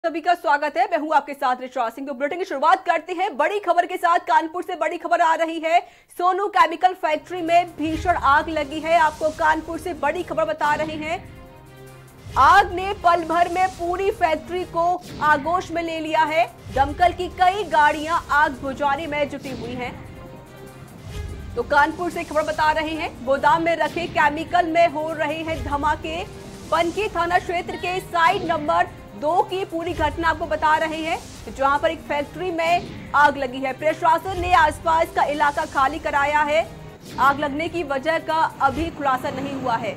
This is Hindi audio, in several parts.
सभी का स्वागत है। मैं हूं आपके साथ ऋचा सिंह। तो बुलेटिन की शुरुआत करते हैं बड़ी खबर के साथ। कानपुर से बड़ी खबर आ रही है। सोनू केमिकल फैक्ट्री में भीषण आग लगी है। आपको कानपुर से बड़ी खबर बता रहे हैं। आग ने पल भर में पूरी फैक्ट्री को आगोश में ले लिया है। दमकल की कई गाड़ियां आग बुझाने में जुटी हुई हैं। तो कानपुर से खबर बता रहे हैं, गोदाम में रखे केमिकल में हो रहे हैं धमाके। पनकी थाना क्षेत्र के साइड नंबर 2 की पूरी घटना आपको बता रहे हैं, जहां पर एक फैक्ट्री में आग लगी है। प्रशासन ने आसपास का इलाका खाली कराया है। आग लगने की वजह का अभी खुलासा नहीं हुआ है।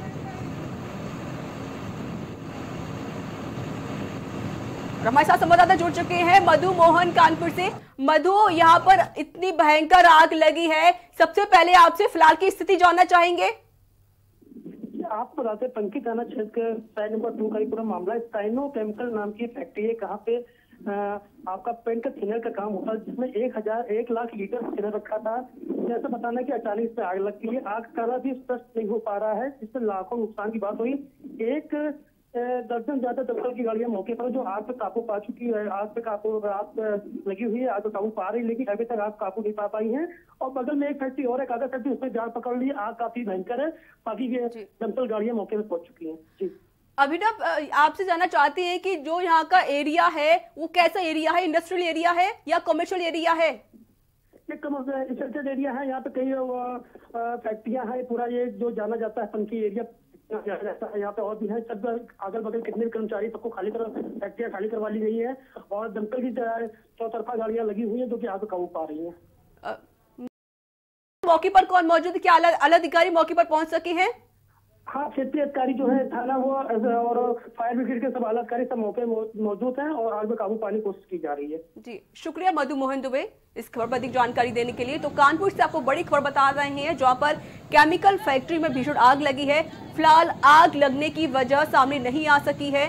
हमारे साथ संवाददाता जुड़ चुके हैं मधु मोहन कानपुर से। मधु, यहाँ पर इतनी भयंकर आग लगी है, सबसे पहले आपसे फिलहाल की स्थिति जानना चाहेंगे। आपको बताते पंकी थाना क्षेत्र के साइड नंबर 2 का ही पूरा मामला है। साइनो केमिकल नाम की फैक्ट्री है, कहाँ पे आपका पेंट का थिनर का काम होता है, जिसमें 1 लाख लीटर थिनर रखा था। जैसे बताना कि अचानक इस पे आग लगती है। आग का भी स्पष्ट नहीं हो पा रहा है, जिससे लाखों नुकसान की बात हुई। एक दर्जन ज्यादा दमकल की गाड़ियां मौके पर जो आग पे काबू पा चुकी है, आग लगी हुई है, आग पे काबू पा रही है, लेकिन अभी तक आग काबू नहीं पा पाई है। और बगल में एक फैक्ट्री और है, कागज फैक्ट्री, उसमें जान पकड़ ली। आग काफी भयंकर है, बाकी ये दमकल गाड़ियां मौके पर पहुंच चुकी है। जी अभिनव, आपसे जानना चाहते हैं कि जो यहाँ का एरिया है वो कैसा एरिया है? इंडस्ट्रियल एरिया है या कमर्शियल एरिया है? ये कमर्शियल एरिया है। यहाँ पे कई फैक्ट्रियां हैं। पूरा ये जो जाना जाता है पंकी एरिया जाता है। यहाँ पे और भी है, सब अगल बगल कितने भी कर्मचारी, सबको फैक्ट्रियां खाली करवा ली गई है। और दमकल की चौतरफा गाड़ियां लगी हुई है, जो कि आग काबू पा रही है। मौके पर कौन मौजूद है? क्या आला अधिकारी मौके पर पहुंच सके हैं? हाँ, क्षेत्रीय अधिकारी जो है थाना वो और फायर ब्रिगेड के सब आला अधिकारी सब मौके मौजूद हैं और आग में काबू पाने की कोशिश की जा रही है। जी शुक्रिया मधु मोहन दुबे इस खबर पर अधिक जानकारी देने के लिए। तो कानपुर से आपको बड़ी खबर बता रहे हैं, जहां पर केमिकल फैक्ट्री में भीषण आग लगी है। फिलहाल आग लगने की वजह सामने नहीं आ सकी है।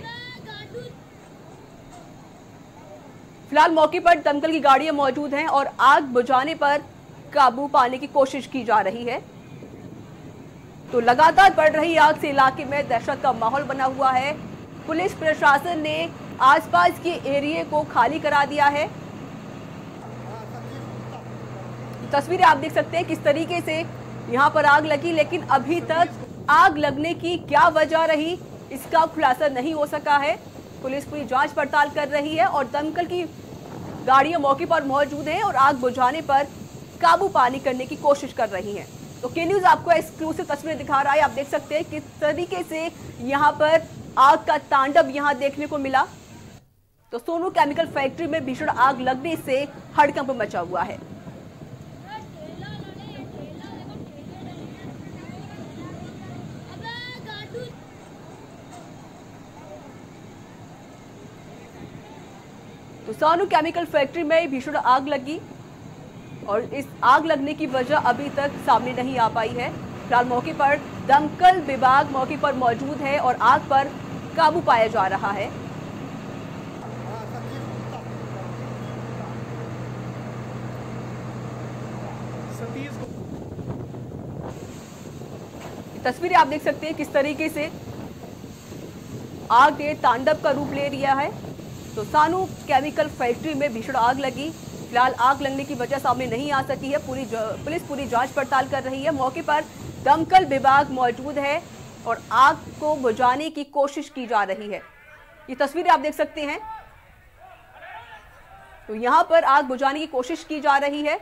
फिलहाल मौके पर दमकल की गाड़ियां मौजूद हैं और आग बुझाने पर काबू पाने की कोशिश की जा रही है। तो लगातार बढ़ रही आग से इलाके में दहशत का माहौल बना हुआ है। पुलिस प्रशासन ने आसपास के एरिया को खाली करा दिया है। तस्वीरें आप देख सकते हैं किस तरीके से यहां पर आग लगी, लेकिन अभी तक आग लगने की क्या वजह रही इसका खुलासा नहीं हो सका है। पुलिस पूरी जांच पड़ताल कर रही है और दमकल की गाड़ियां मौके पर मौजूद हैं और आग बुझाने पर काबू पाने करने की कोशिश कर रही हैं। तो के न्यूज आपको एक्सक्लूसिव तस्वीरें दिखा रहा है। आप देख सकते हैं किस तरीके से यहां पर आग का तांडव यहां देखने को मिला। तो सोनू केमिकल फैक्ट्री में भीषण आग लगने से हड़कंप मचा हुआ है। तो सोनू केमिकल फैक्ट्री में भीषण आग लगी और इस आग लगने की वजह अभी तक सामने नहीं आ पाई है। फिलहाल मौके पर दमकल विभाग मौके पर मौजूद है और आग पर काबू पाया जा रहा है। तस्वीरें आप देख सकते हैं किस तरीके से आग ने तांडव का रूप ले लिया है। तो सोनू केमिकल फैक्ट्री में भीषण आग लगी। फिलहाल आग लगने की वजह सामने नहीं आ सकी है। पुलिस पूरी जांच पड़ताल कर रही है। मौके पर दमकल विभाग मौजूद है और आग को बुझाने की कोशिश की जा रही है। ये तस्वीरें आप देख सकते हैं। तो यहां पर आग बुझाने की कोशिश की जा रही है।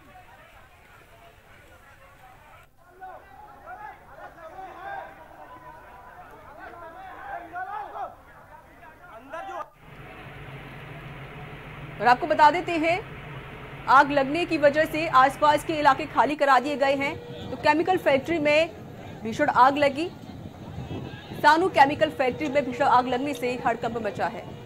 और आपको बता देते हैं, आग लगने की वजह से आसपास के इलाके खाली करा दिए गए हैं। तो केमिकल फैक्ट्री में भीषण आग लगी। सोनू केमिकल फैक्ट्री में भीषण आग लगने से हड़कंप मचा है।